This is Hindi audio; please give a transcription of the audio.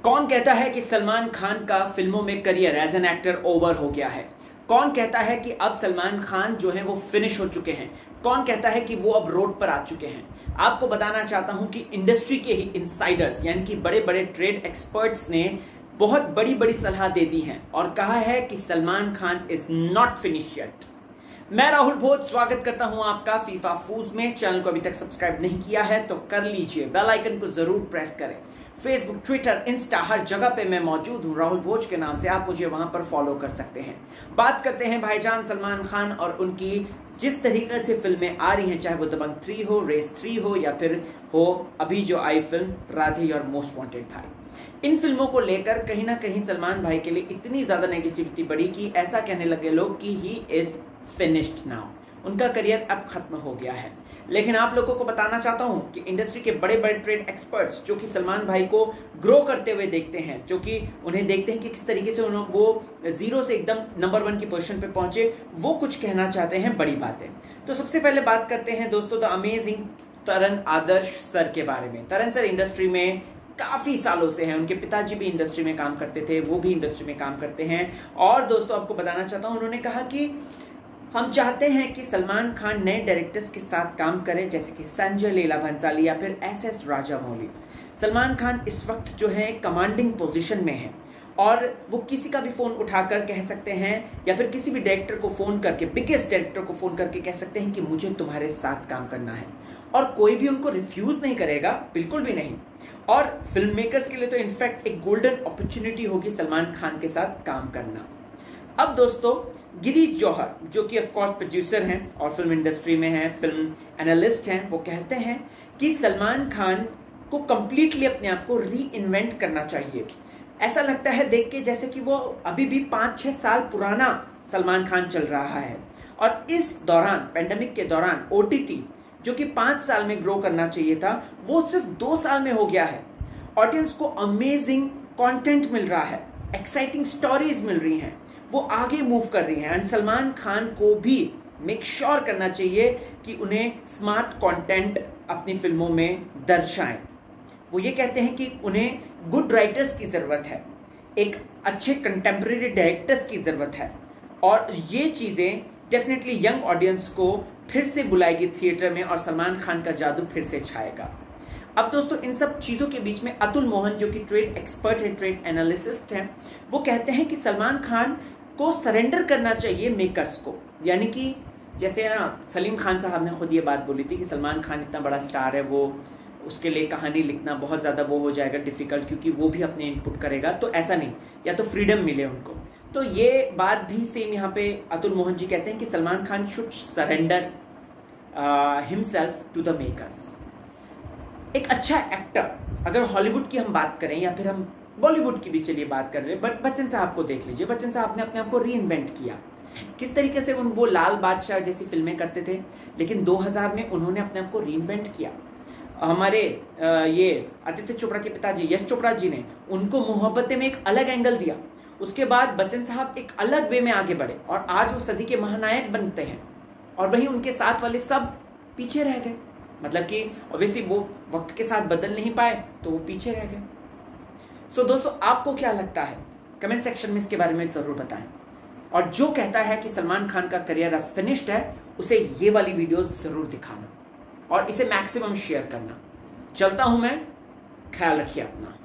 कौन कहता है कि सलमान खान का फिल्मों में career as an actor over हो गया है? कौन कहता है कि अब सलमान खान जो है वो फिनिश हो चुके हैं? कौन कहता है कि वो अब रोड पर आ चुके हैं? आपको बताना चाहता हूं कि इंडस्ट्री के ही इनसाइडर्स यानी कि बड़े बड़े ट्रेड एक्सपर्ट्स ने बहुत बड़ी बड़ी सलाह दे दी है और कहा है कि Salman Khan is not finish yet. मैं राहुल भोज स्वागत करता हूं आपका फीफा फूज में। चैनल को अभी तक सब्सक्राइब नहीं किया है तो कर लीजिए, बेल आइकन को जरूर प्रेस करें। फेसबुक, ट्विटर, इंस्टा हर जगह पे मैं मौजूद हूं राहुल भोज के नाम से। आप मुझे वहां पर फॉलो कर सकते हैं। बात करते हैं भाईजान सलमान खान और उनकी जिस तरीके से फिल्में आ रही हैं, चाहे वो दबंग 3 हो, रेस 3 हो या फिर हो अभी जो आई फिल्म राधे और मोस्ट वांटेड भाई। इन फिल्मों को लेकर कहीं ना कहीं सलमान भाई के लिए इतनी ज्यादा नेगेटिविटी बढ़ी कि ऐसा कहने लगे लोग कि ही इज फिनिश्ड नाउ, उनका करियर अब खत्म हो गया है। लेकिन आप लोगों को बताना चाहता हूं कि इंडस्ट्री के बड़े बड़े ट्रेड एक्सपर्ट्स जो कि सलमान भाई को ग्रो करते हुए देखते हैं, जो कि उन्हें देखते हैं कि किस तरीके से वो जीरो से एकदम नंबर 1 की पोजीशन पे पहुंचे, वो कुछ कहना चाहते हैं बड़ी बातें। तो सबसे पहले बात करते हैं दोस्तों the amazing Taran Adarsh sir के बारे में। तरन सर इंडस्ट्री में काफी सालों से हैं, उनके पिताजी भी इंडस्ट्री में काम करते थे, वो भी इंडस्ट्री में काम करते हैं। और दोस्तों आपको बताना चाहता हूं, उन्होंने कहा कि हम चाहते हैं कि सलमान खान नए डायरेक्टर्स के साथ काम करें, जैसे कि संजय लीला भंसाली या फिर एस राजामौली। सलमान खान इस वक्त जो है कमांडिंग पोजीशन में है और वो किसी का भी फोन उठाकर कह सकते हैं या फिर किसी भी डायरेक्टर को फोन करके, बिगेस्ट डायरेक्टर को फोन करके कह सकते हैं कि मुझे तुम्हारे साथ काम करना है और कोई भी उनको रिफ्यूज नहीं करेगा, बिल्कुल भी नहीं। और फिल्म मेकर्स के लिए तो इनफैक्ट एक गोल्डन अपॉर्चुनिटी होगी सलमान खान के साथ काम करना। अब दोस्तों गिरीश जौहर जो कि ऑफ कोर्स प्रोड्यूसर हैं और फिल्म इंडस्ट्री में हैं, फिल्म एनालिस्ट हैं, वो कहते हैं कि सलमान खान को कंप्लीटली अपने आप को री इन्वेंट करना चाहिए। ऐसा लगता है देख के जैसे कि वो अभी भी 5-6 साल पुराना सलमान खान चल रहा है। और इस दौरान, पेंडेमिक के दौरान, ओटीटी जो कि 5 साल में ग्रो करना चाहिए था, वो सिर्फ 2 साल में हो गया है। ऑडियंस को अमेजिंग कंटेंट मिल रहा है, एक्साइटिंग स्टोरीज मिल रही हैं, वो आगे मूव कर रही हैं। एंड सलमान खान को भी मेक श्योर करना चाहिए कि उन्हें स्मार्ट कंटेंट अपनी फिल्मों में दर्शाएं। वो ये कहते हैं कि उन्हें गुड राइटर्स की जरूरत है, एक अच्छे कंटेम्प्रेरी डायरेक्टर्स की जरूरत है और ये चीजें डेफिनेटली यंग ऑडियंस को फिर से बुलाएगी थिएटर में और सलमान खान का जादू फिर से छाएगा। अब दोस्तों इन सब चीजों के बीच में अतुल मोहन जो कि ट्रेड एक्सपर्ट है, ट्रेड एनालिसिस्ट हैं, वो कहते हैं कि सलमान खान को सरेंडर करना चाहिए मेकर्स को। यानी कि जैसे ना सलीम खान साहब ने खुद ये बात बोली थी कि सलमान खान इतना बड़ा स्टार है, वो उसके लिए कहानी लिखना बहुत ज़्यादा वो हो जाएगा डिफिकल्ट, क्योंकि वो भी अपने इनपुट करेगा। तो ऐसा नहीं, या तो फ्रीडम मिले उनको। तो ये बात भी सेम यहाँ पे अतुल मोहन जी कहते हैं कि Salman Khan should surrender himself to the makers. एक अच्छा एक्टर, अगर हॉलीवुड की हम बात करें या फिर हम बॉलीवुड की भी चलिए बात कर रहे हैं, बट बच्चन साहब को देख लीजिए। बच्चन साहब ने अपने आप को री इन्वेंट किया। किस तरीके से वो लाल बादशाह जैसी फिल्में करते थे, लेकिन 2000 में उन्होंने अपने आप को री इन्वेंट किया। हमारे ये आदित्य चोपड़ा के पिताजी यश चोपड़ा जी ने उनको मोहब्बतें में एक अलग एंगल दिया। उसके बाद बच्चन साहब एक अलग वे में आगे बढ़े और आज वो सदी के महानायक बनते हैं और वहीं उनके साथ वाले सब पीछे रह गए। मतलब कि ऑब्वियसली वो वक्त के साथ बदल नहीं पाए तो वो पीछे रह गए। सो दोस्तों आपको क्या लगता है, कमेंट सेक्शन में इसके बारे में जरूर बताएं। और जो कहता है कि सलमान खान का करियर अब फिनिश्ड है, उसे ये वाली वीडियोस जरूर दिखाना और इसे मैक्सिमम शेयर करना। चलता हूं मैं, ख्याल रखिए अपना।